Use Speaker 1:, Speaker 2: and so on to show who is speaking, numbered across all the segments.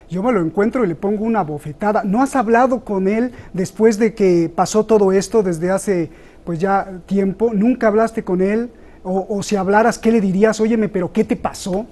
Speaker 1: yo me lo encuentro y le pongo una bofetada. ¿No has hablado con él después de que pasó todo esto desde hace pues ya tiempo? ¿Nunca hablaste con él? O si hablaras, ¿qué le dirías? Óyeme, pero ¿qué te pasó?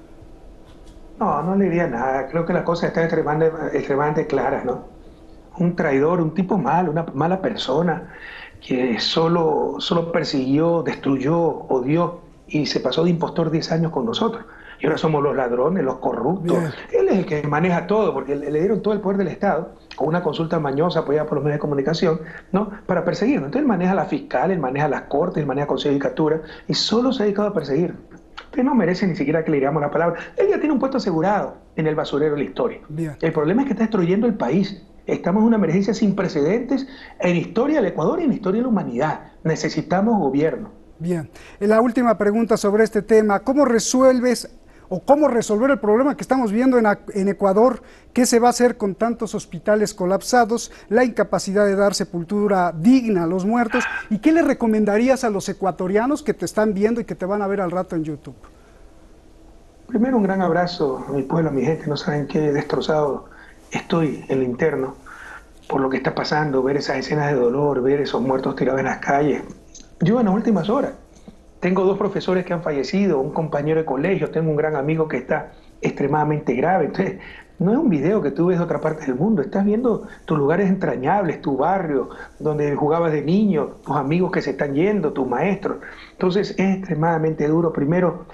Speaker 2: No, no le diría nada. Creo que las cosas están extremadamente claras, ¿no? Un traidor, un tipo malo, una mala persona que solo persiguió, destruyó, odió y se pasó de impostor 10 años con nosotros. Y ahora somos los ladrones, los corruptos.
Speaker 1: Bien,
Speaker 2: Él es el que maneja todo, porque le dieron todo el poder del Estado con una consulta mañosa apoyada por los medios de comunicación, ¿no? Para perseguirnos. Entonces él maneja a la fiscal, él maneja las cortes, él maneja Consejo de Judicatura y solo se ha dedicado a perseguir. Usted no merece ni siquiera que le digamos la palabra. Él ya tiene un puesto asegurado en el basurero de la historia.
Speaker 1: bien.
Speaker 2: El problema es que está destruyendo el país. Estamos en una emergencia sin precedentes en la historia del Ecuador y en la historia de la humanidad. Necesitamos gobierno.
Speaker 1: Bien. La última pregunta sobre este tema, ¿cómo resuelves o cómo resolver el problema que estamos viendo en Ecuador? ¿Qué se va a hacer con tantos hospitales colapsados, la incapacidad de dar sepultura digna a los muertos? ¿Y qué le recomendarías a los ecuatorianos que te están viendo y que te van a ver al rato en YouTube?
Speaker 2: Primero, un gran abrazo a mi pueblo, a mi gente. No saben qué destrozado estoy en lo interno por lo que está pasando, ver esas escenas de dolor, ver esos muertos tirados en las calles. Yo en las últimas horas tengo dos profesores que han fallecido, un compañero de colegio, tengo un gran amigo que está extremadamente grave. Entonces, no es un video que tú ves de otra parte del mundo, estás viendo tus lugares entrañables, tu barrio, donde jugabas de niño, tus amigos que se están yendo, tus maestros. Entonces, es extremadamente duro. Primero,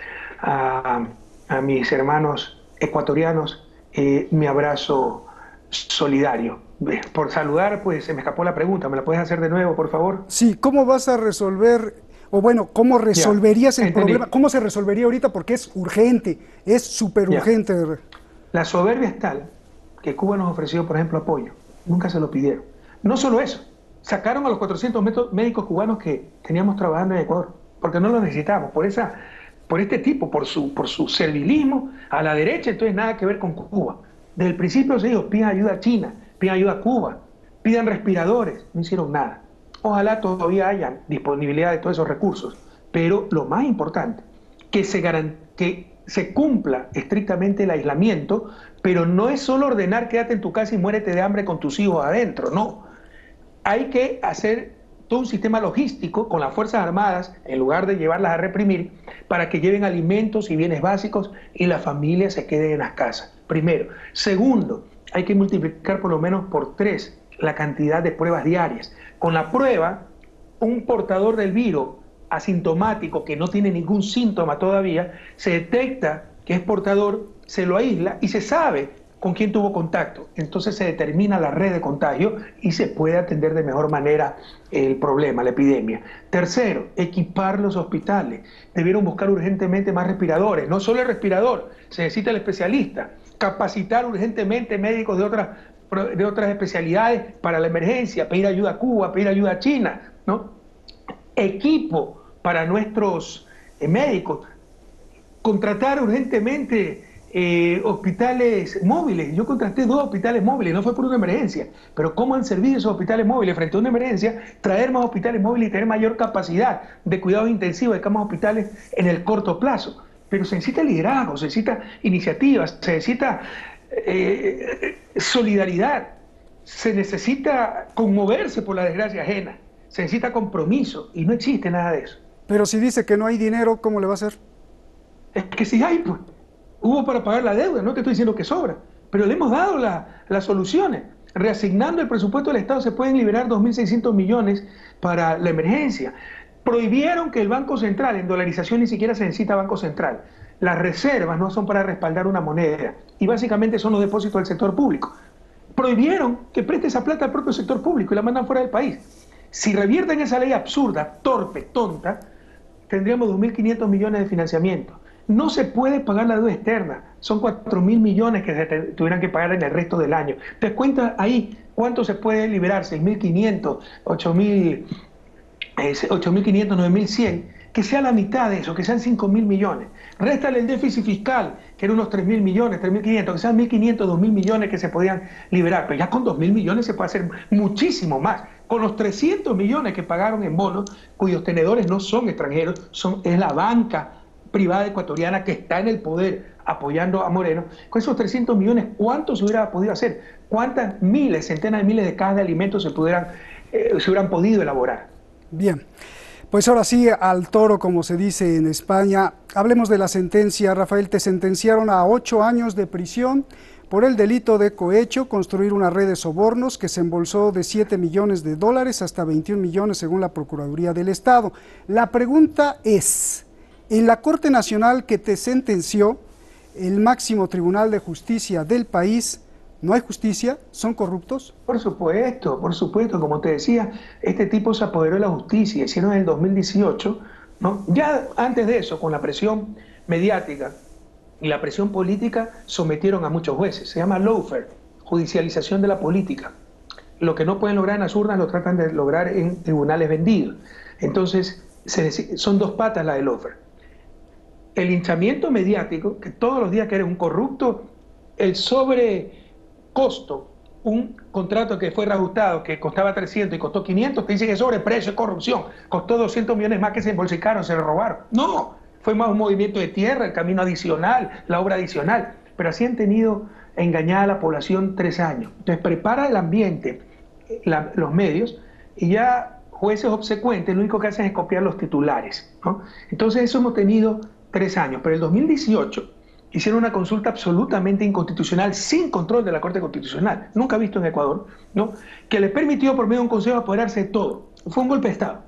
Speaker 2: a, a mis hermanos ecuatorianos, mi abrazo solidario. Por saludar, pues se me escapó la pregunta, ¿me la puedes hacer de nuevo, por favor?
Speaker 1: Sí, ¿cómo vas a resolver, o bueno, cómo
Speaker 2: Ya,
Speaker 1: resolverías el problema?
Speaker 2: entendí.
Speaker 1: ¿Cómo se resolvería ahorita? Porque es urgente, es súper
Speaker 2: Ya.
Speaker 1: urgente.
Speaker 2: La soberbia es tal que Cuba nos ofreció, por ejemplo, apoyo. Nunca se lo pidieron. No solo eso, sacaron a los 400 médicos cubanos que teníamos trabajando en Ecuador, porque no los necesitábamos, por este tipo, por su servilismo a la derecha, entonces nada que ver con Cuba. Desde el principio se dijo, pidan ayuda a China, pidan ayuda a Cuba, pidan respiradores, no hicieron nada. Ojalá todavía haya disponibilidad de todos esos recursos, pero lo más importante, que se cumpla estrictamente el aislamiento, pero no es solo ordenar quédate en tu casa y muérete de hambre con tus hijos adentro, no. Hay que hacer todo un sistema logístico con las Fuerzas Armadas, en lugar de llevarlas a reprimir, para que lleven alimentos y bienes básicos y las familias se queden en las casas. Primero. Segundo, hay que multiplicar por lo menos por 3 la cantidad de pruebas diarias. Con la prueba, un portador del virus asintomático que no tiene ningún síntoma todavía, se detecta que es portador, se lo aísla y se sabe con quién tuvo contacto. Entonces se determina la red de contagio y se puede atender de mejor manera el problema, la epidemia. Tercero, equipar los hospitales. Debieron buscar urgentemente más respiradores. No solo el respirador, se necesita el especialista. Capacitar urgentemente médicos de otras especialidades para la emergencia, pedir ayuda a Cuba, pedir ayuda a China, ¿no? Equipo para nuestros médicos, contratar urgentemente hospitales móviles. Yo contraté 2 hospitales móviles, no fue por una emergencia, pero ¿cómo han servido esos hospitales móviles frente a una emergencia? Traer más hospitales móviles y tener mayor capacidad de cuidados intensivos, de camas hospitales en el corto plazo. Pero se necesita liderazgo, se necesita iniciativas, se necesita solidaridad, se necesita conmoverse por la desgracia ajena, se necesita compromiso y no existe nada de eso.
Speaker 1: Pero si dice que no hay dinero, ¿cómo le va a hacer?
Speaker 2: Es que si hay, pues, hubo para pagar la deuda, no te estoy diciendo que sobra, pero le hemos dado las soluciones. Reasignando el presupuesto del Estado se pueden liberar 2.600 millones para la emergencia. Prohibieron que el Banco Central, en dolarización ni siquiera se necesita Banco Central. Las reservas no son para respaldar una moneda y básicamente son los depósitos del sector público. Prohibieron que preste esa plata al propio sector público y la mandan fuera del país. Si revierten esa ley absurda, torpe, tonta, tendríamos 2.500 millones de financiamiento. No se puede pagar la deuda externa, son 4.000 millones que se tuvieran que pagar en el resto del año. ¿Te cuenta ahí cuánto se puede liberar? 6.500, 8.500, 9.100, que sea la mitad de eso, que sean 5.000 millones. Réstale el déficit fiscal, que era unos 3.000 millones, 3.500, que sean 1.500, 2.000 millones que se podían liberar. Pero ya con 2.000 millones se puede hacer muchísimo más. Con los 300 millones que pagaron en bonos, cuyos tenedores no son extranjeros, es la banca privada ecuatoriana que está en el poder apoyando a Moreno. Con esos 300 millones, ¿cuánto se hubiera podido hacer? ¿Cuántas miles, centenas de miles de cajas de alimentos se hubieran podido elaborar?
Speaker 1: Bien, pues ahora sí, al toro, como se dice en España. Hablemos de la sentencia. Rafael, te sentenciaron a 8 años de prisión por el delito de cohecho, construir una red de sobornos que se embolsó de 7 millones de dólares hasta 21 millones según la Procuraduría del Estado. La pregunta es, en la Corte Nacional que te sentenció, el máximo tribunal de justicia del país, ¿no hay justicia? ¿Son corruptos?
Speaker 2: Por supuesto, como te decía, este tipo se apoderó de la justicia, hicieron en el 2018, ¿no? Ya antes de eso, con la presión mediática y la presión política, sometieron a muchos jueces. Se llama lawfare, judicialización de la política. Lo que no pueden lograr en las urnas lo tratan de lograr en tribunales vendidos. Entonces, son dos patas la de lawfare. El linchamiento mediático, que todos los días que eres un corrupto, el sobrecosto, un contrato que fue reajustado, que costaba 300 y costó 500, te dicen que es sobreprecio, es corrupción, costó 200 millones más que se embolsicaron, se le robaron. No, fue más un movimiento de tierra, el camino adicional, la obra adicional, pero así han tenido engañada a la población 3 años. Entonces prepara el ambiente, los medios, y ya jueces obsecuentes lo único que hacen es copiar los titulares, ¿no? Entonces eso hemos tenido 3 años, pero en el 2018 hicieron una consulta absolutamente inconstitucional, sin control de la Corte Constitucional, nunca visto en Ecuador, ¿no? Que les permitió por medio de un consejo apoderarse de todo. Fue un golpe de Estado.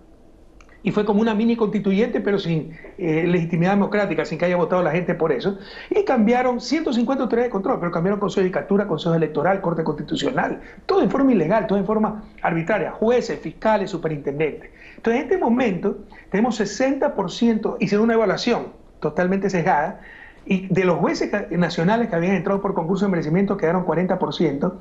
Speaker 2: Y fue como una mini constituyente, pero sin legitimidad democrática, sin que haya votado la gente por eso. Y cambiaron 150 autoridades de control, pero cambiaron Consejo de Judicatura, Consejo Electoral, Corte Constitucional, todo en forma ilegal, todo en forma arbitraria, jueces, fiscales, superintendentes. Entonces, en este momento, tenemos 60%, hicieron una evaluación totalmente sesgada, y de los jueces nacionales que habían entrado por concurso de merecimiento quedaron 40%,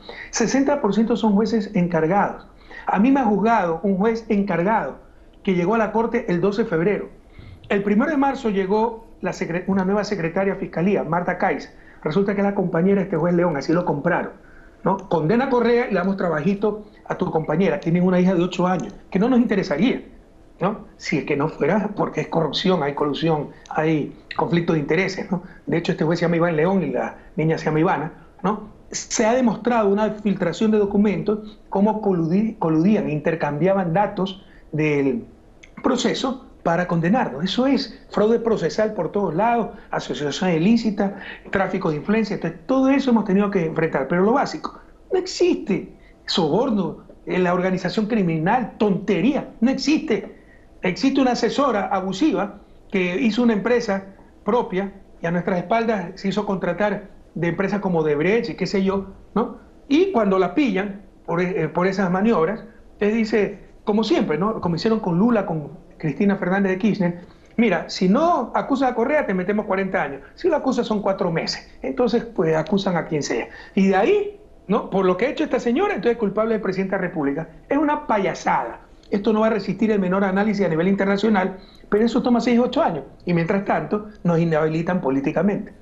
Speaker 2: 60% son jueces encargados. A mí me ha juzgado un juez encargado que llegó a la Corte el 12 de febrero. El 1 de marzo llegó una nueva secretaria de Fiscalía, Marta Caiz. Resulta que es la compañera de este juez León, así lo compraron, ¿no? Condena a Correa y le damos trabajito a tu compañera. Tienen una hija de 8 años, que no nos interesaría, ¿no? Si es que no fuera porque es corrupción, hay colusión, hay conflicto de intereses, ¿no? De hecho, este juez se llama Iván León y la niña se llama Ivana, ¿no? Se ha demostrado una filtración de documentos, cómo coludían, intercambiaban datos del proceso para condenarlo. Eso es fraude procesal por todos lados, asociación ilícita, tráfico de influencia. Entonces, todo eso hemos tenido que enfrentar. Pero lo básico, no existe soborno en la organización criminal, tontería, no existe. Existe una asesora abusiva que hizo una empresa propia y a nuestras espaldas se hizo contratar de empresas como Odebrecht y qué sé yo, ¿no? Y cuando la pillan por esas maniobras, les dice, como siempre, ¿no? Como hicieron con Lula, con Cristina Fernández de Kirchner, mira, si no acusas a Correa te metemos 40 años, si lo acusas son 4 meses, entonces pues acusan a quien sea. Y de ahí, ¿no? Por lo que ha hecho esta señora, entonces es culpable del presidente de la República. Es una payasada. Esto no va a resistir el menor análisis a nivel internacional, pero eso toma 6 o 8 años, y mientras tanto nos inhabilitan políticamente.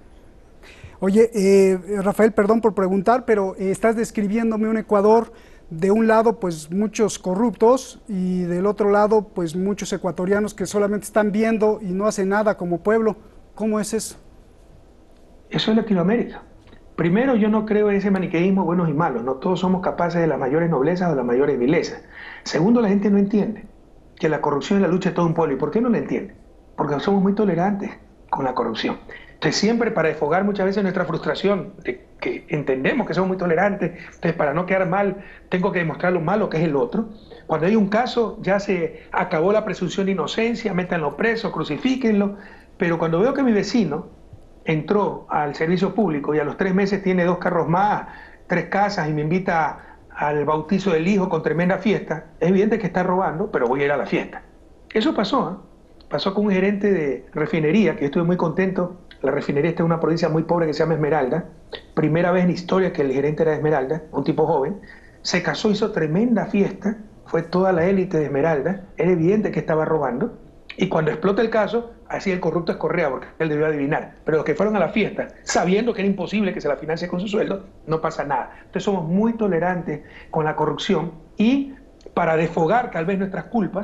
Speaker 1: Oye, Rafael, perdón por preguntar, pero estás describiéndome un Ecuador de un lado pues muchos corruptos y del otro lado pues muchos ecuatorianos que solamente están viendo y no hacen nada como pueblo. ¿Cómo es eso?
Speaker 2: Eso es Latinoamérica. Primero, yo no creo en ese maniqueísmo buenos y malos, no todos somos capaces de las mayores noblezas o de las mayores vilezas. Segundo, la gente no entiende que la corrupción es la lucha de todo un pueblo. ¿Y por qué no la entiende? Porque somos muy tolerantes con la corrupción. Entonces siempre para desfogar muchas veces nuestra frustración, de que entendemos que somos muy tolerantes, entonces para no quedar mal tengo que demostrar lo malo que es el otro. Cuando hay un caso ya se acabó la presunción de inocencia, métanlo preso, crucifíquenlo, pero cuando veo que mi vecino entró al servicio público y a los 3 meses tiene 2 carros más, 3 casas y me invita al bautizo del hijo con tremenda fiesta, es evidente que está robando, pero voy a ir a la fiesta. Eso pasó, ¿eh? Pasó con un gerente de refinería, que yo estuve muy contento. La refinería está en una provincia muy pobre que se llama Esmeralda. Primera vez en historia que el gerente era de Esmeralda, un tipo joven. Se casó, hizo tremenda fiesta, fue toda la élite de Esmeralda. Era evidente que estaba robando. Y cuando explota el caso, así el corrupto es Correa, porque él debió adivinar. Pero los que fueron a la fiesta, sabiendo que era imposible que se la financie con su sueldo, no pasa nada. Entonces somos muy tolerantes con la corrupción y para desfogar tal vez nuestras culpas,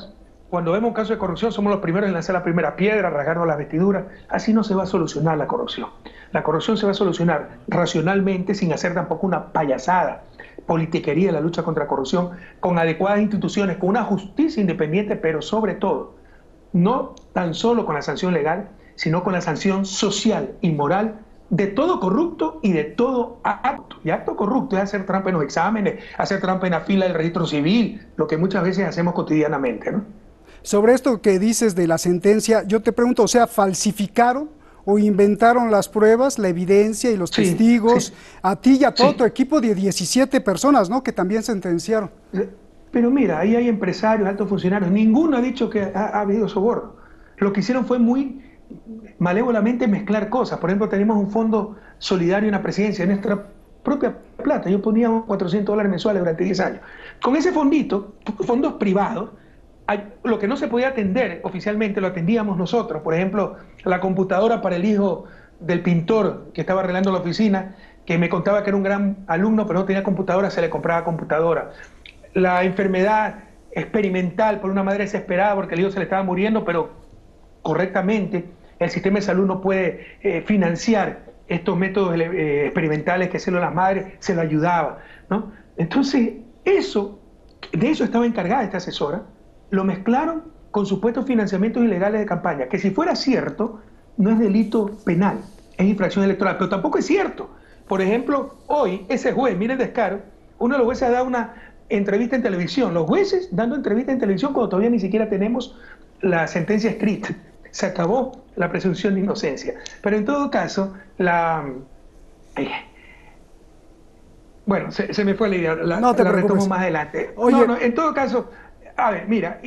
Speaker 2: cuando vemos un caso de corrupción somos los primeros en lanzar la primera piedra, rasgarnos las vestiduras. Así no se va a solucionar la corrupción. La corrupción se va a solucionar racionalmente, sin hacer tampoco una payasada, politiquería en la lucha contra la corrupción, con adecuadas instituciones, con una justicia independiente, pero sobre todo, no tan solo con la sanción legal, sino con la sanción social y moral de todo corrupto y de todo acto. Y acto corrupto es hacer trampa en los exámenes, hacer trampa en la fila del registro civil, lo que muchas veces hacemos cotidianamente, ¿no?
Speaker 1: Sobre esto que dices de la sentencia, yo te pregunto, o sea, ¿falsificaron o inventaron las pruebas, la evidencia y los
Speaker 2: Sí,
Speaker 1: testigos?
Speaker 2: sí,
Speaker 1: A ti y a todo
Speaker 2: sí.
Speaker 1: tu equipo de 17 personas, ¿no? Que también sentenciaron.
Speaker 2: Pero mira, ahí hay empresarios, altos funcionarios, ninguno ha dicho que ha habido soborno. Lo que hicieron fue muy malévolamente mezclar cosas. Por ejemplo, tenemos un fondo solidario en la presidencia, en nuestra propia plata. Yo ponía $400 mensuales durante 10 años. Con ese fondito, fondos privados, lo que no se podía atender oficialmente lo atendíamos nosotros. Por ejemplo, la computadora para el hijo del pintor que estaba arreglando la oficina, que me contaba que era un gran alumno, pero no tenía computadora, se le compraba computadora. La enfermedad experimental por una madre desesperada porque el hijo se le estaba muriendo, pero correctamente el sistema de salud no puede financiar estos métodos experimentales que hacen las madres, se lo ayudaba, ¿no? Entonces, de eso estaba encargada esta asesora, lo mezclaron con supuestos financiamientos ilegales de campaña, que si fuera cierto, no es delito penal, es infracción electoral, pero tampoco es cierto. Por ejemplo, hoy ese juez, miren el descaro, uno de los jueces ha dado una entrevista en televisión, los jueces dando entrevista en televisión cuando todavía ni siquiera tenemos la sentencia escrita. Se acabó la presunción de inocencia. Pero en todo caso, bueno, se me fue la idea,
Speaker 1: No te
Speaker 2: la retomo
Speaker 1: preocupes.
Speaker 2: más adelante.
Speaker 1: Oye,
Speaker 2: No, en todo caso, a ver, mira,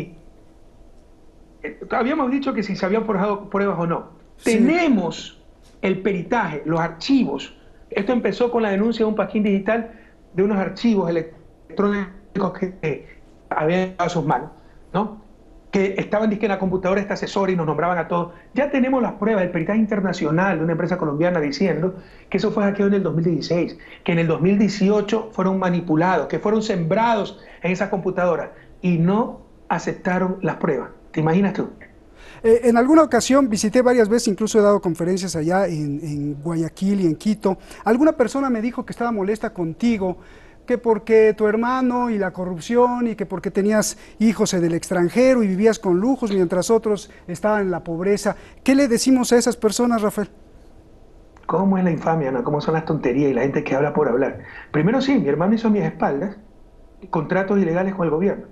Speaker 2: habíamos dicho que si se habían forjado pruebas o no.
Speaker 1: sí.
Speaker 2: Tenemos el peritaje, los archivos. Esto empezó con la denuncia de un pasquín digital de unos archivos electrónicos que habían a sus manos, ¿no? Que estaban en la computadora de este asesor y nos nombraban a todos. Ya tenemos las pruebas del peritaje internacional de una empresa colombiana diciendo que eso fue hackeado en el 2016, que en el 2018 fueron manipulados, que fueron sembrados en esas computadoras y no aceptaron las pruebas. ¿Te imaginas tú?
Speaker 1: En alguna ocasión visité varias veces, incluso he dado conferencias allá en Guayaquil y en Quito. Alguna persona me dijo que estaba molesta contigo, que porque tu hermano y la corrupción y que porque tenías hijos en el extranjero y vivías con lujos mientras otros estaban en la pobreza. ¿Qué le decimos a esas personas, Rafael?
Speaker 2: ¿Cómo es la infamia, no? ¿Cómo son las tonterías y la gente que habla por hablar? Primero sí, mi hermano hizo a mis espaldas contratos ilegales con el gobierno.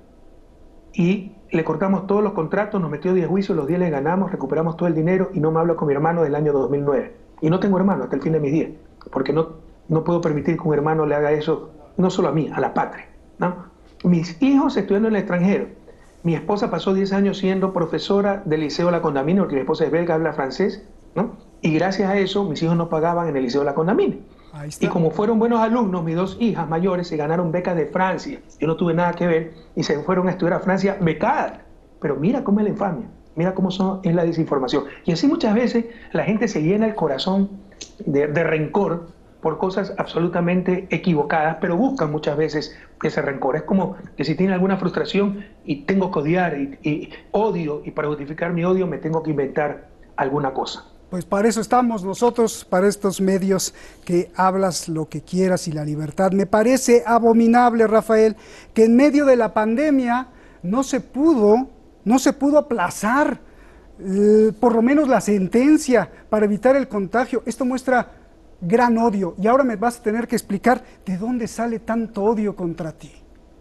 Speaker 2: Y le cortamos todos los contratos, nos metió 10 juicios, los 10 le ganamos, recuperamos todo el dinero y no me hablo con mi hermano del año 2009. Y no tengo hermano hasta el fin de mis días, porque no puedo permitir que un hermano le haga eso, no solo a mí, a la patria, ¿no? Mis hijos estudiando en el extranjero. Mi esposa pasó 10 años siendo profesora del Liceo La Condamine, porque mi esposa es belga, habla francés, ¿no? Y gracias a eso mis hijos no pagaban en el Liceo La Condamine.
Speaker 1: Ahí
Speaker 2: Y
Speaker 1: está.
Speaker 2: como fueron buenos alumnos, mis dos hijas mayores se ganaron becas de Francia. Yo no tuve nada que ver y se fueron a estudiar a Francia becadas. Pero mira cómo es la infamia, mira cómo es la desinformación. Y así muchas veces la gente se llena el corazón de rencor por cosas absolutamente equivocadas, pero buscan muchas veces ese rencor. Es como que si tienen alguna frustración y tengo que odiar y odio, y para justificar mi odio me tengo que inventar alguna cosa.
Speaker 1: Pues para eso estamos nosotros, para estos medios que hablas lo que quieras y la libertad. Me parece abominable, Rafael, que en medio de la pandemia no se pudo aplazar por lo menos la sentencia para evitar el contagio. Esto muestra gran odio y ahora me vas a tener que explicar de dónde sale tanto odio contra ti.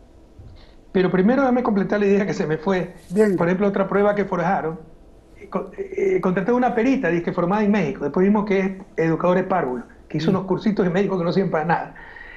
Speaker 2: Pero primero dame completar la idea que se me fue.
Speaker 1: Bien,
Speaker 2: Por ejemplo, otra prueba que forjaron. Contraté una perita, dizque formada en México. Después vimos que es educadora de párvulo, que hizo unos cursitos de médico que no sirven para nada.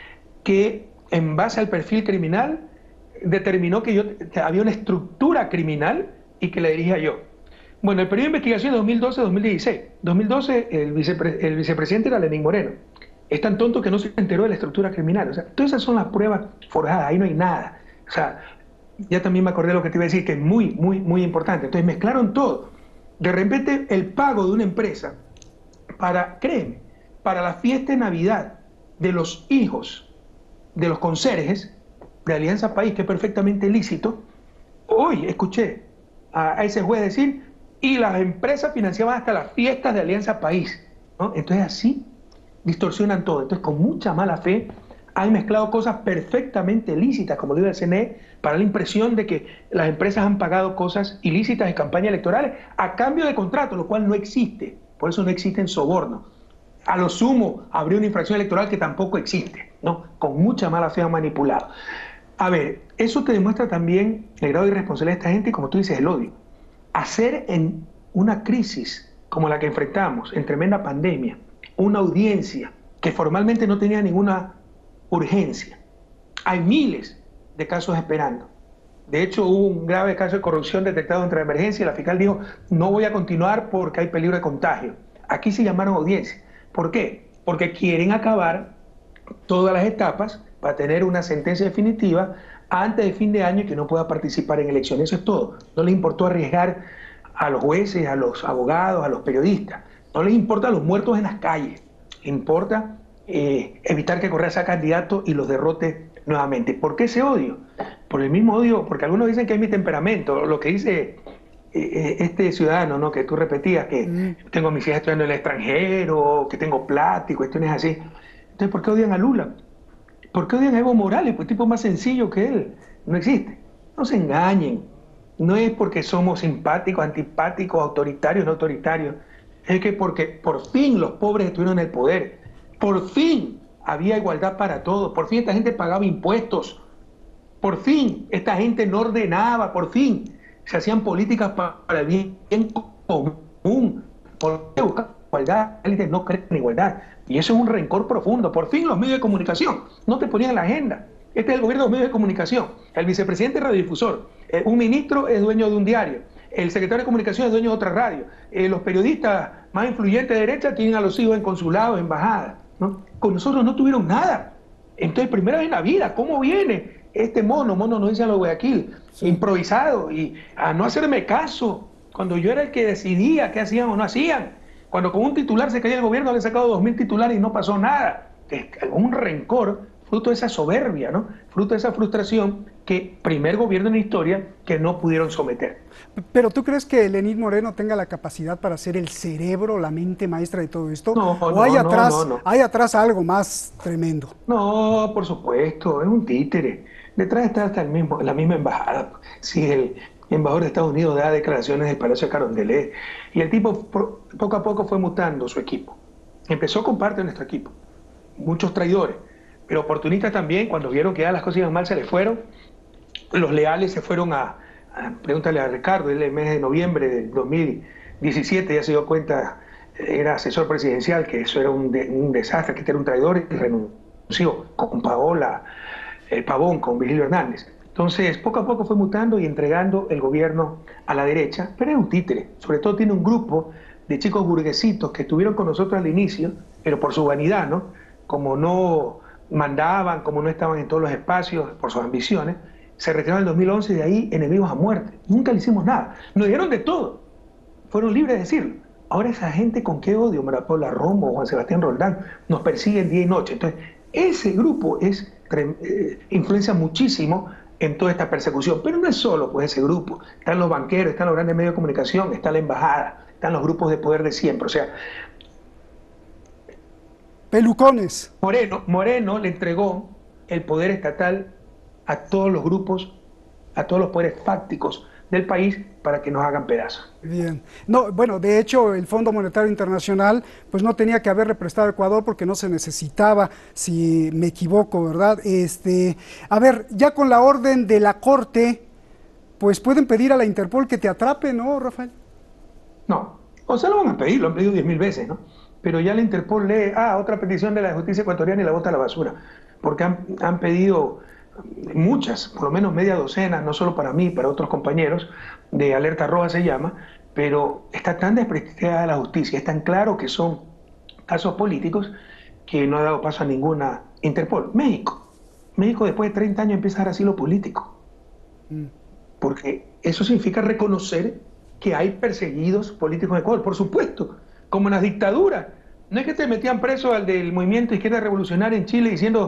Speaker 2: Que en base al perfil criminal determinó que había una estructura criminal y que la dirigía yo. Bueno, el periodo de investigación es 2012-2016. 2012 el vicepresidente era Lenín Moreno. Es tan tonto que no se enteró de la estructura criminal. O sea, todas esas son las pruebas forjadas, ahí no hay nada. O sea, ya también me acordé de lo que te iba a decir, que es muy, muy, muy importante. Entonces mezclaron todo. De repente el pago de una empresa para, créeme, para la fiesta de Navidad de los hijos de los conserjes de Alianza País, que es perfectamente lícito, Hoy escuché a ese juez decir, y las empresas financiaban hasta las fiestas de Alianza País, ¿no? Entonces así distorsionan todo. Entonces con mucha mala fe han mezclado cosas perfectamente lícitas, como lo dice el CNE, para la impresión de que las empresas han pagado cosas ilícitas en campañas electorales a cambio de contrato, lo cual no existe. Por eso no existen sobornos. A lo sumo, habría una infracción electoral que tampoco existe, ¿no? Con mucha mala fe han manipulado. A ver, eso te demuestra también el grado de irresponsabilidad de esta gente y, como tú dices, el odio. Hacer en una crisis como la que enfrentamos, en tremenda pandemia, una audiencia que formalmente no tenía ninguna urgencia. Hay miles de casos esperando. De hecho, hubo un grave caso de corrupción detectado entre la emergencia y la fiscal dijo, no voy a continuar porque hay peligro de contagio. Aquí se llamaron audiencias. ¿Por qué? Porque quieren acabar todas las etapas para tener una sentencia definitiva antes de fin de año y que no pueda participar en elecciones. Eso es todo. No les importó arriesgar a los jueces, a los abogados, a los periodistas. No les importa a los muertos en las calles. Les importa evitar que Correa sea candidato y los derrote nuevamente. ¿Por qué ese odio? Por el mismo odio, porque algunos dicen que es mi temperamento, lo que dice este ciudadano, ¿no? Que tú repetías, que tengo a mis hijas estudiando en el extranjero, que tengo plata y cuestiones así. Entonces, ¿por qué odian a Lula? ¿Por qué odian a Evo Morales? Pues tipo más sencillo que él. No existe. No se engañen. No es porque somos simpáticos, antipáticos, autoritarios, no autoritarios. Es que porque por fin los pobres estuvieron en el poder. Por fin había igualdad para todos. Por fin esta gente pagaba impuestos. Por fin esta gente no ordenaba. Por fin se hacían políticas para el bien común. Por qué buscar igualdad? La élite no cree en igualdad. Y eso es un rencor profundo. Por fin los medios de comunicación no te ponían en la agenda. Este es el gobierno de los medios de comunicación. El vicepresidente es radiodifusor. Un ministro es dueño de un diario. El secretario de comunicación es dueño de otra radio. Los periodistas más influyentes de derecha tienen a los hijos en consulados, embajadas, ¿no? Con nosotros no tuvieron nada. Entonces, primera vez en la vida, ¿cómo viene este mono nos dice a los Guayaquil, sí, improvisado, y a no hacerme caso cuando yo era el que decidía qué hacían o no hacían? Cuando con un titular se caía el gobierno, había sacado 2000 titulares y no pasó nada. Un rencor fruto de esa soberbia, ¿no? Fruto de esa frustración que primer gobierno en la historia que no pudieron someter.
Speaker 1: Pero ¿tú crees que Lenín Moreno tenga la capacidad para ser el cerebro, la mente maestra de todo esto?
Speaker 2: No,
Speaker 1: ¿O
Speaker 2: no,
Speaker 1: hay atrás,
Speaker 2: no.
Speaker 1: hay atrás algo más tremendo?
Speaker 2: No, por supuesto, es un títere. Detrás está hasta la misma embajada. Si el embajador de Estados Unidos da declaraciones del Palacio de Carondelet, y el tipo poco a poco fue mutando su equipo. Empezó con parte de nuestro equipo, muchos traidores, pero oportunistas también. Cuando vieron que ya las cosas iban mal, se les fueron. Los leales se fueron pregúntale a Ricardo, él el mes de noviembre del 2017 ya se dio cuenta, era asesor presidencial, que eso era un desastre, que este era un traidor, y renunció con Paola, el Pavón, con Virgilio Hernández. Entonces, poco a poco fue mutando y entregando el gobierno a la derecha, pero es un títere. Sobre todo tiene un grupo de chicos burguesitos que estuvieron con nosotros al inicio, pero por su vanidad, ¿no? Como no mandaban, como no estaban en todos los espacios, por sus ambiciones, se retiraron en el 2011 y de ahí enemigos a muerte. Nunca le hicimos nada. Nos dijeron de todo. Fueron libres de decirlo. Ahora esa gente, ¿con qué odio? María Paula Romo, Juan Sebastián Roldán, nos persiguen día y noche. Entonces, ese grupo influencia muchísimo en toda esta persecución. Pero no es solo pues ese grupo. Están los banqueros, están los grandes medios de comunicación, está la embajada, están los grupos de poder de siempre. O sea,
Speaker 1: pelucones.
Speaker 2: Moreno le entregó el poder estatal a todos los grupos, a todos los poderes fácticos del país para que nos hagan pedazos.
Speaker 1: Bien. No, bueno, de hecho, el Fondo Monetario Internacional pues no tenía que haberle prestado a Ecuador porque no se necesitaba, si me equivoco, ¿verdad? A ver, ya con la orden de la Corte, pues pueden pedir a la Interpol que te atrape, ¿no, Rafael?
Speaker 2: No, o sea, lo van a pedir, lo han pedido 10.000 veces, ¿no? Pero ya la Interpol lee, otra petición de la justicia ecuatoriana y la bota a la basura, porque han pedido muchas, por lo menos media docena, no solo para mí, para otros compañeros, de Alerta Roja se llama, pero está tan desprestigiada la justicia, es tan claro que son casos políticos que no ha dado paso a ninguna Interpol. México después de 30 años empieza a dar asilo político, porque eso significa reconocer que hay perseguidos políticos en Ecuador, por supuesto, como en las dictaduras. No es que te metían preso al del movimiento Izquierda Revolucionaria en Chile diciendo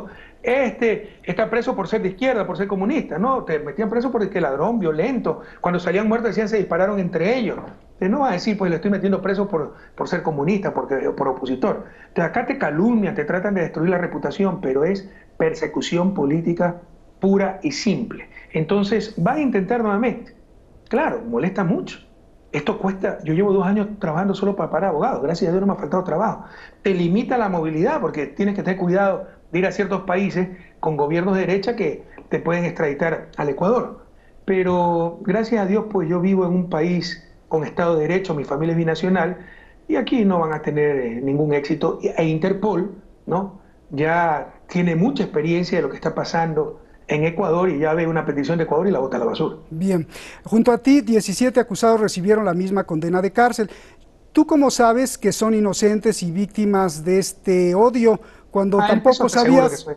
Speaker 2: este está preso por ser de izquierda, por ser comunista. No, te metían preso porque ladrón, violento. Cuando salían muertos decían se dispararon entre ellos. Entonces no vas a decir, pues le estoy metiendo preso por ser comunista, por opositor. Entonces acá te calumnian, te tratan de destruir la reputación, pero es persecución política pura y simple. Entonces vas a intentar nuevamente. Claro, molesta mucho. Esto cuesta, yo llevo 2 años trabajando solo para pagar abogados, gracias a Dios no me ha faltado trabajo. Te limita la movilidad porque tienes que tener cuidado de ir a ciertos países con gobiernos de derecha que te pueden extraditar al Ecuador. Pero gracias a Dios pues yo vivo en un país con Estado de Derecho, mi familia es binacional y aquí no van a tener ningún éxito. E Interpol, ¿no? Ya tiene mucha experiencia de lo que está pasando en Ecuador y ya ve una petición de Ecuador y la bota a la basura.
Speaker 1: Bien, junto a ti, 17 acusados recibieron la misma condena de cárcel. ¿Tú cómo sabes que son inocentes y víctimas de este odio cuando tampoco sabías,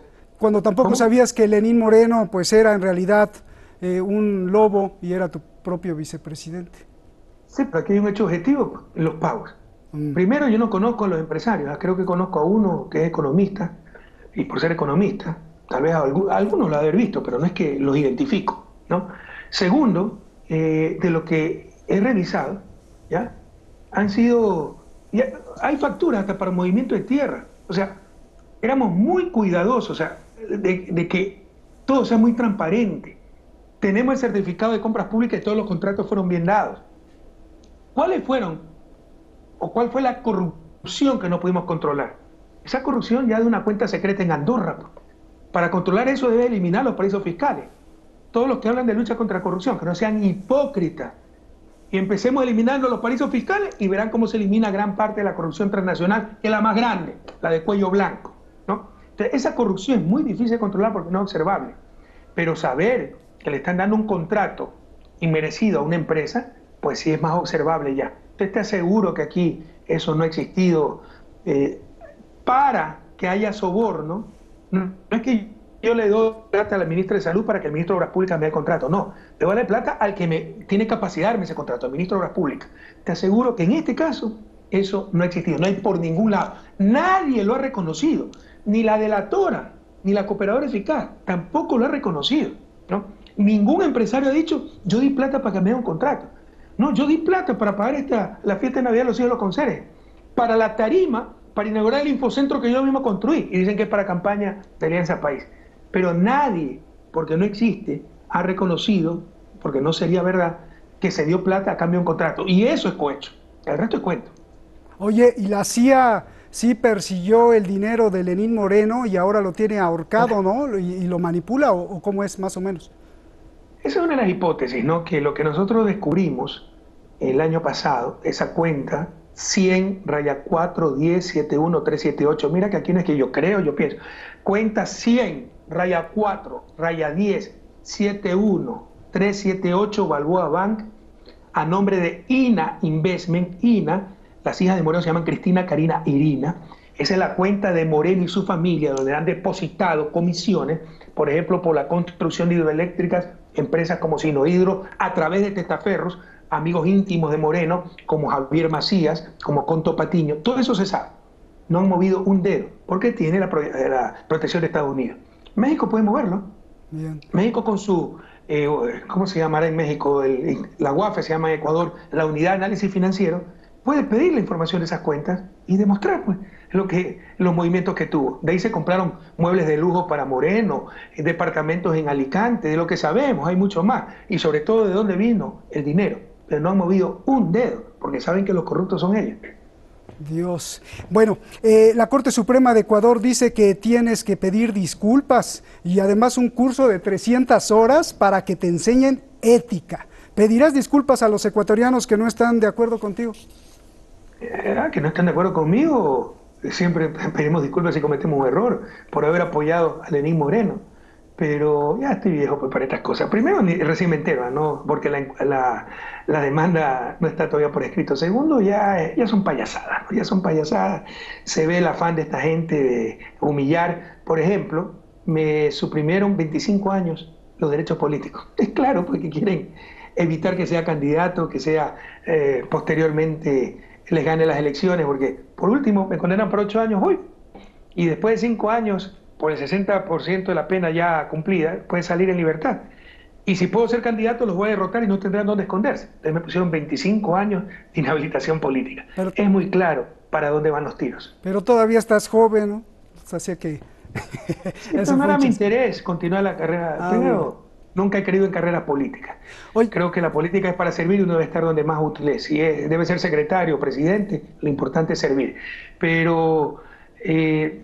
Speaker 1: que Lenín Moreno pues era en realidad un lobo y era tu propio vicepresidente?
Speaker 2: Sí, pero aquí hay un hecho objetivo, los pagos. Primero, yo no conozco a los empresarios, creo que conozco a uno que es economista, y por ser economista, tal vez a algunos lo haber visto, pero no es que los identifico, ¿no? Segundo, de lo que he revisado, ¿ya? Han sido, hay facturas hasta para movimiento de tierra, o sea, éramos muy cuidadosos, o sea, de que todo sea muy transparente. Tenemos el certificado de compras públicas y todos los contratos fueron bien dados. ¿Cuáles fueron o cuál fue la corrupción que no pudimos controlar? Esa corrupción ya de una cuenta secreta en Andorra. Para controlar eso debe eliminar los paraísos fiscales. Todos los que hablan de lucha contra la corrupción, que no sean hipócritas. Y empecemos eliminando los paraísos fiscales y verán cómo se elimina gran parte de la corrupción transnacional, que es la más grande, la de cuello blanco, ¿no? Entonces, esa corrupción es muy difícil de controlar porque no es observable. Pero saber que le están dando un contrato inmerecido a una empresa, pues sí es más observable ya. Entonces te aseguro que aquí eso no ha existido para que haya soborno. No es que yo le doy plata a la ministra de Salud para que el ministro de Obras Públicas me dé el contrato, no. Le voy a dar plata al que me tiene capacidad de darme ese contrato, al ministro de Obras Públicas. Te aseguro que en este caso eso no ha existido, no hay por ningún lado. Nadie lo ha reconocido, ni la delatora, ni la cooperadora eficaz, tampoco lo ha reconocido, ¿no? Ningún empresario ha dicho, yo di plata para que me dé un contrato. No, yo di plata para pagar la fiesta de Navidad de los hijos de los conserjes, para la tarima, para inaugurar el infocentro que yo mismo construí, y dicen que es para campaña de Alianza País. Pero nadie, porque no existe, ha reconocido, porque no sería verdad, que se dio plata a cambio de un contrato. Y eso es cohecho, el resto es cuento.
Speaker 1: Oye, ¿y la CIA sí persiguió el dinero de Lenín Moreno y ahora lo tiene ahorcado, ¿no? ¿Y lo manipula o cómo es más o menos?
Speaker 2: Esa es una de las hipótesis, ¿no? Que lo que nosotros descubrimos el año pasado, esa cuenta 100-4-10-71-378, mira que aquí no es que yo creo, yo pienso, cuenta 100-4-10-71-378 Balboa Bank, a nombre de INA Investment, INA, las hijas de Moreno se llaman Cristina, Karina, Irina. Esa es la cuenta de Moreno y su familia, donde han depositado comisiones, por ejemplo, por la construcción de hidroeléctricas, empresas como Sinohidro, a través de testaferros, amigos íntimos de Moreno, como Javier Macías, como Conto Patiño. Todo eso se sabe. No han movido un dedo, porque tiene la protección de Estados Unidos. México puede moverlo. Bien. México con su, ¿cómo se llamará en México? La UAFE se llama en Ecuador, la Unidad de Análisis Financiero, puede pedir la información de esas cuentas y demostrar pues, los movimientos que tuvo. De ahí se compraron muebles de lujo para Moreno, departamentos en Alicante, de lo que sabemos, hay mucho más. Y sobre todo de dónde vino el dinero. Pero no han movido un dedo, porque saben que los corruptos son ellos.
Speaker 1: Dios. Bueno, la Corte Suprema de Ecuador dice que tienes que pedir disculpas y además un curso de 300 horas para que te enseñen ética. ¿Pedirás disculpas a los ecuatorianos que no están de acuerdo contigo?
Speaker 2: Que no están de acuerdo conmigo, siempre pedimos disculpas si cometemos un error por haber apoyado a Lenín Moreno, pero ya estoy viejo pues, para estas cosas. Primero, recién me entero, ¿no? Porque la demanda no está todavía por escrito. Segundo, ya son payasadas, ¿no? Ya son payasadas, se ve el afán de esta gente de humillar. Por ejemplo, me suprimieron 25 años los derechos políticos. Es claro, porque quieren evitar que sea candidato, que sea posteriormente les gane las elecciones, porque por último me condenan por 8 años hoy, y después de 5 años por el 60% de la pena ya cumplida, puede salir en libertad. Y si puedo ser candidato, los voy a derrotar y no tendrán dónde esconderse. Entonces me pusieron 25 años de inhabilitación política.
Speaker 1: Pero,
Speaker 2: Es muy claro para dónde van los tiros.
Speaker 1: pero todavía estás joven, ¿no? Así que
Speaker 2: Sí, pero
Speaker 1: eso
Speaker 2: no
Speaker 1: fue
Speaker 2: era
Speaker 1: un
Speaker 2: mi
Speaker 1: chiste.
Speaker 2: interés continuar la carrera.
Speaker 1: Ah, muy bien.
Speaker 2: Primero, nunca he querido en carrera política.
Speaker 1: Oye,
Speaker 2: Creo que la política es para servir y uno debe estar donde más útil es. Si debe ser secretario o presidente, lo importante es servir. Pero eh,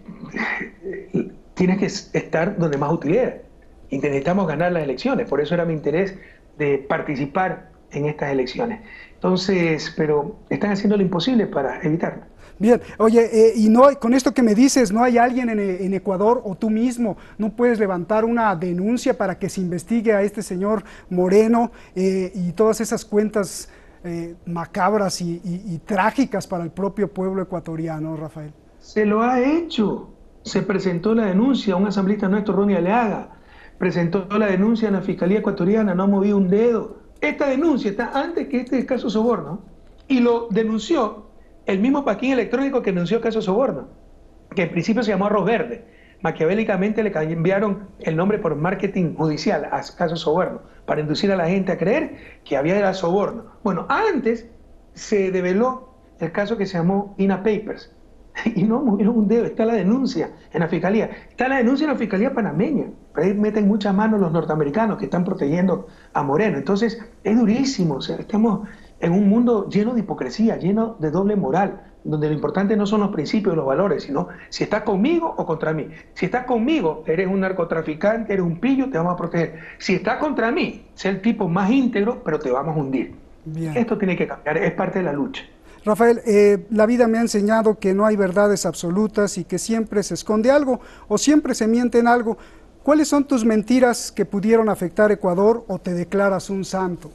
Speaker 2: tienes que estar donde más útil es. Y necesitamos ganar las elecciones. Por eso era mi interés de participar en estas elecciones. Entonces, pero están haciendo lo imposible para evitarlo.
Speaker 1: bien, oye, y no hay, con esto que me dices, ¿no hay alguien en Ecuador o tú mismo no puedes levantar una denuncia para que se investigue a este señor Moreno y todas esas cuentas macabras y trágicas para el propio pueblo ecuatoriano, Rafael?
Speaker 2: Se lo ha hecho. Se presentó la denuncia, un asambleísta nuestro, Ronnie Aleaga, presentó la denuncia en la Fiscalía Ecuatoriana, no ha movido un dedo. Esta denuncia está antes que este caso Soborno y lo denunció el mismo Paquín electrónico que denunció el caso Soborno, que en principio se llamó Arroz Verde. Maquiavélicamente le cambiaron el nombre por marketing judicial a caso Soborno, para inducir a la gente a creer que había era soborno. Bueno, antes se develó el caso que se llamó INA Papers, y no movieron un dedo. Está la denuncia en la fiscalía, está la denuncia en la fiscalía panameña, pero ahí meten muchas manos los norteamericanos que están protegiendo a Moreno. Entonces es durísimo. O sea, estamos en un mundo lleno de hipocresía, lleno de doble moral, donde lo importante no son los principios y los valores, sino si estás conmigo o contra mí. Si estás conmigo, eres un narcotraficante, eres un pillo, te vamos a proteger. Si estás contra mí, sé el tipo más íntegro, pero te vamos a hundir.
Speaker 1: Bien.
Speaker 2: Esto tiene que cambiar, es parte de la lucha.
Speaker 1: Rafael, la vida me ha enseñado que no hay verdades absolutas y que siempre se esconde algo o siempre se miente en algo. ¿Cuáles son tus mentiras que pudieron afectar a Ecuador o te declaras un santo?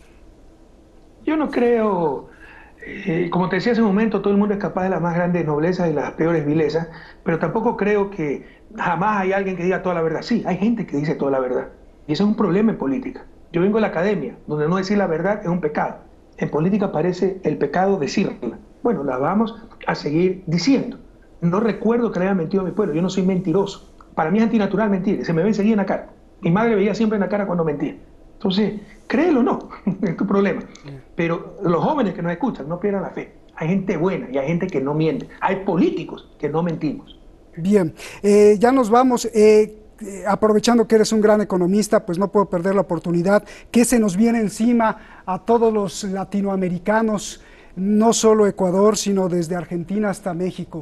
Speaker 2: Yo no creo, como te decía hace un momento, todo el mundo es capaz de las más grandes noblezas y las peores vilezas, pero tampoco creo que jamás hay alguien que diga toda la verdad. Sí, hay gente que dice toda la verdad. Y eso es un problema en política. Yo vengo de la academia, donde no decir la verdad es un pecado. En política parece el pecado decirla. Bueno, la vamos a seguir diciendo. No recuerdo que le haya mentido a mi pueblo. Yo no soy mentiroso. Para mí es antinatural mentir. Se me ve enseguida en la cara. Mi madre veía siempre en la cara cuando mentía. Entonces, créelo o no, es tu problema. Pero los jóvenes que nos escuchan, no pierdan la fe. Hay gente buena y hay gente que no miente. Hay políticos que no mentimos.
Speaker 1: Bien, ya nos vamos. Aprovechando que eres un gran economista, pues no puedo perder la oportunidad. ¿Qué se nos viene encima a todos los latinoamericanos, no solo Ecuador, sino desde Argentina hasta México?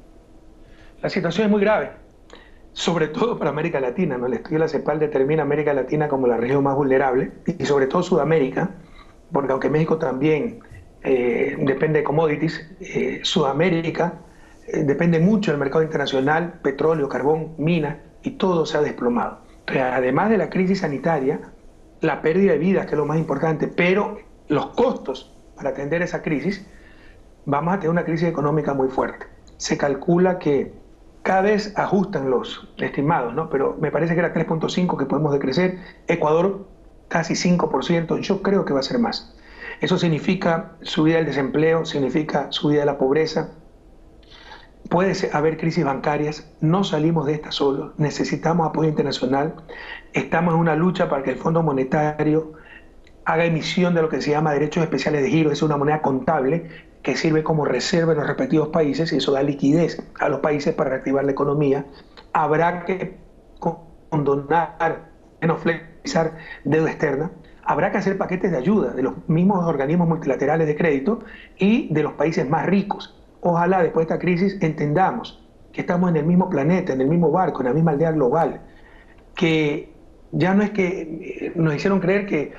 Speaker 2: La situación es muy grave, sobre todo para América Latina, ¿no? El estudio de la CEPAL determina América Latina como la región más vulnerable y sobre todo Sudamérica, porque aunque México también depende de commodities, Sudamérica depende mucho del mercado internacional, petróleo, carbón, minas, y todo se ha desplomado. Entonces, además de la crisis sanitaria, la pérdida de vidas, que es lo más importante, pero los costos para atender esa crisis, vamos a tener una crisis económica muy fuerte. Se calcula que cada vez ajustan los estimados, ¿no? Pero me parece que era 3.5 que podemos decrecer, Ecuador casi 5%, yo creo que va a ser más. Eso significa subida del desempleo, significa subida de la pobreza, puede haber crisis bancarias, no salimos de esta solos, necesitamos apoyo internacional, estamos en una lucha para que el Fondo Monetario haga emisión de lo que se llama derechos especiales de giro, es una moneda contable que sirve como reserva en los respectivos países y eso da liquidez a los países para reactivar la economía. Habrá que condonar, no flexibilizar deuda externa, habrá que hacer paquetes de ayuda de los mismos organismos multilaterales de crédito y de los países más ricos. Ojalá después de esta crisis entendamos que estamos en el mismo planeta, en el mismo barco, en la misma aldea global, que ya no es que nos hicieron creer que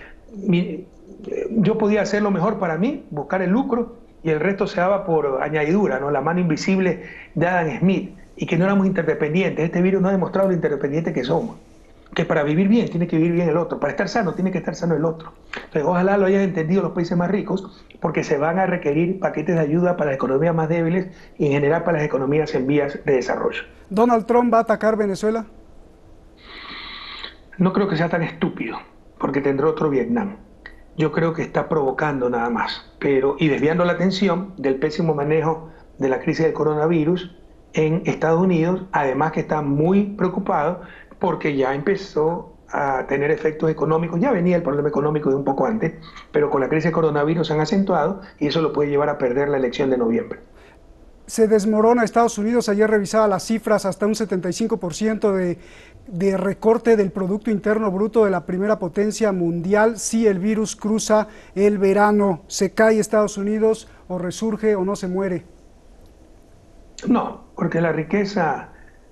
Speaker 2: yo podía hacer lo mejor para mí, buscar el lucro, y el resto se daba por añadidura, ¿no? La mano invisible de Adam Smith, y que no éramos interdependientes. Este virus no ha demostrado lo interdependientes que somos, que para vivir bien tiene que vivir bien el otro, para estar sano tiene que estar sano el otro. Entonces, ojalá lo hayan entendido los países más ricos, porque se van a requerir paquetes de ayuda para las economías más débiles y en general para las economías en vías de desarrollo.
Speaker 1: ¿Donald Trump va a atacar Venezuela?
Speaker 2: No creo que sea tan estúpido, porque tendrá otro Vietnam. Yo creo que está provocando nada más, y desviando la atención del pésimo manejo de la crisis del coronavirus en Estados Unidos, además que está muy preocupado porque ya empezó a tener efectos económicos, ya venía el problema económico de un poco antes, pero con la crisis de coronavirus se han acentuado y eso lo puede llevar a perder la elección de noviembre.
Speaker 1: Se desmorona Estados Unidos, ayer revisaba las cifras, hasta un 75% de recorte del Producto Interno Bruto de la primera potencia mundial. Si el virus cruza el verano, ¿se cae Estados Unidos o resurge o no se muere?
Speaker 2: No, porque la riqueza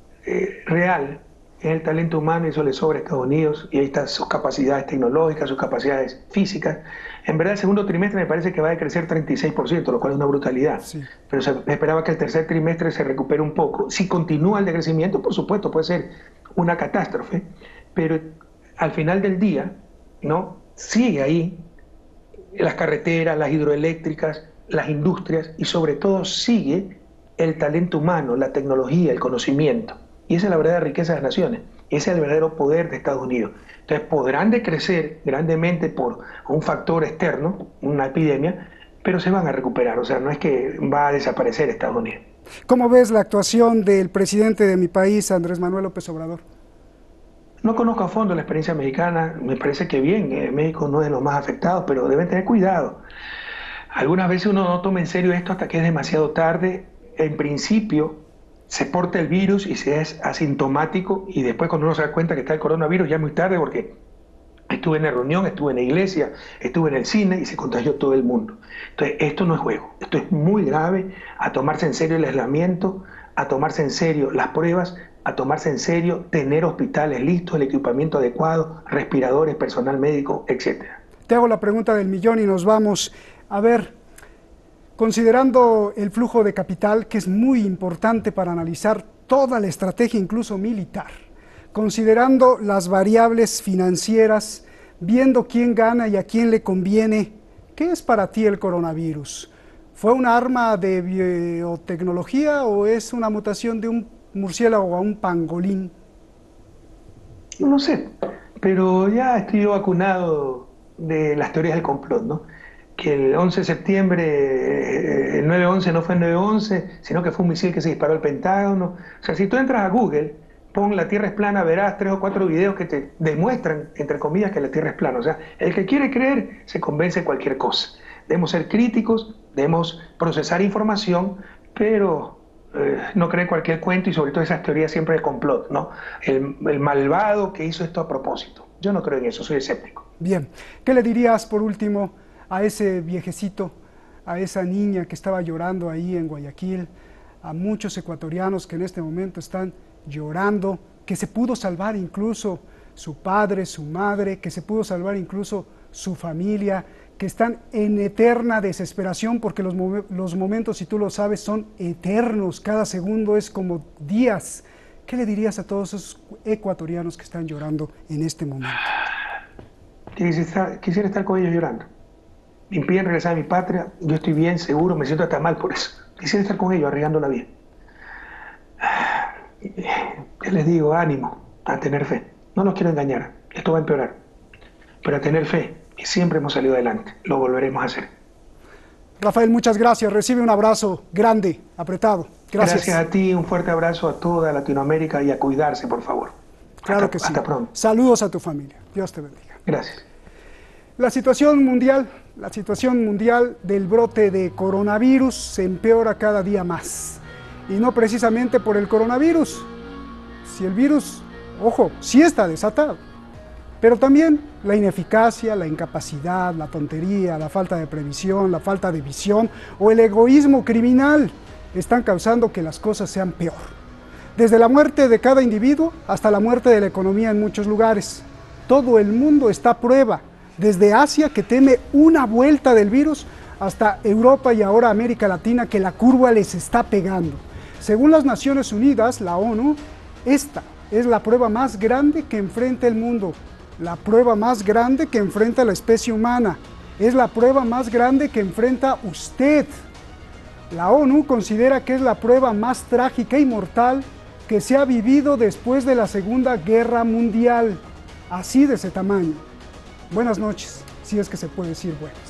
Speaker 2: real es el talento humano y eso le sobra a Estados Unidos y ahí están sus capacidades tecnológicas, sus capacidades físicas. En verdad el segundo trimestre me parece que va a decrecer 36%, lo cual es una brutalidad.
Speaker 1: Sí.
Speaker 2: Pero se esperaba que el tercer trimestre se recupere un poco. Si continúa el decrecimiento, por supuesto, puede ser una catástrofe, pero al final del día, ¿no? Sigue ahí las carreteras, las hidroeléctricas, las industrias y sobre todo sigue el talento humano, la tecnología, el conocimiento. Y esa es la verdadera riqueza de las naciones. Ese es el verdadero poder de Estados Unidos. Entonces podrán decrecer grandemente por un factor externo, una epidemia, pero se van a recuperar. O sea, no es que va a desaparecer Estados Unidos.
Speaker 1: ¿Cómo ves la actuación del presidente de mi país, Andrés Manuel López Obrador?
Speaker 2: No conozco a fondo la experiencia mexicana, me parece que bien, México no es de los más afectados, pero deben tener cuidado. Algunas veces uno no toma en serio esto hasta que es demasiado tarde. En principio se porta el virus y se es asintomático y después cuando uno se da cuenta que está el coronavirus ya es muy tarde porque estuve en la reunión, estuve en la iglesia, estuve en el cine y se contagió todo el mundo. Entonces esto no es juego, esto es muy grave, a tomarse en serio el aislamiento, a tomarse en serio las pruebas, a tomarse en serio tener hospitales listos, el equipamiento adecuado, respiradores, personal médico, etcétera.
Speaker 1: Te hago la pregunta del millón y nos vamos. A ver, considerando el flujo de capital, que es muy importante para analizar toda la estrategia, incluso militar, considerando las variables financieras, viendo quién gana y a quién le conviene, ¿qué es para ti el coronavirus? ¿Fue un arma de biotecnología o es una mutación de un murciélago a un pangolín?
Speaker 2: No sé, pero ya estoy yo vacunado de las teorías del complot, ¿no? Que el 11 de septiembre, el 9/11 no fue el 9/11, sino que fue un misil que se disparó al Pentágono. O sea, si tú entras a Google, pon la Tierra es plana, verás 3 o 4 videos que te demuestran, entre comillas, que la Tierra es plana. O sea, el que quiere creer se convence de cualquier cosa. Debemos ser críticos, debemos procesar información, pero no creer cualquier cuento y sobre todo esas teorías siempre de complot, ¿no? El malvado que hizo esto a propósito. Yo no creo en eso, soy escéptico.
Speaker 1: Bien, ¿qué le dirías por último a ese viejecito, a esa niña que estaba llorando ahí en Guayaquil, a muchos ecuatorianos que en este momento están llorando, que se pudo salvar incluso su padre, su madre, que se pudo salvar incluso su familia, que están en eterna desesperación porque los momentos, si tú lo sabes, son eternos, cada segundo es como días? ¿Qué le dirías a todos esos ecuatorianos que están llorando en este momento?
Speaker 2: Quisiera estar con ellos llorando. Me impiden regresar a mi patria, yo estoy bien, seguro, me siento hasta mal por eso. Quisiera estar con ellos, arriesgándola bien. ¿Qué les digo? Ánimo, a tener fe. No los quiero engañar, esto va a empeorar. Pero a tener fe, y siempre hemos salido adelante, lo volveremos a hacer.
Speaker 1: Rafael, muchas gracias, recibe un abrazo grande, apretado. Gracias.
Speaker 2: Gracias a ti, un fuerte abrazo a toda Latinoamérica y a cuidarse, por favor.
Speaker 1: Claro que sí.
Speaker 2: Hasta pronto.
Speaker 1: Saludos a tu familia, Dios te bendiga.
Speaker 2: Gracias.
Speaker 1: La situación mundial del brote de coronavirus se empeora cada día más. Y no precisamente por el coronavirus. Si el virus, ojo, sí está desatado. Pero también la ineficacia, la incapacidad, la tontería, la falta de previsión, la falta de visión o el egoísmo criminal están causando que las cosas sean peor. Desde la muerte de cada individuo hasta la muerte de la economía en muchos lugares. Todo el mundo está a prueba. Desde Asia, que teme una vuelta del virus, hasta Europa y ahora América Latina, que la curva les está pegando. Según las Naciones Unidas, la ONU, esta es la prueba más grande que enfrenta el mundo, la prueba más grande que enfrenta la especie humana, es la prueba más grande que enfrenta usted. La ONU considera que es la prueba más trágica y mortal que se ha vivido después de la Segunda Guerra Mundial, así de ese tamaño. Buenas noches, si es que se puede decir buenas.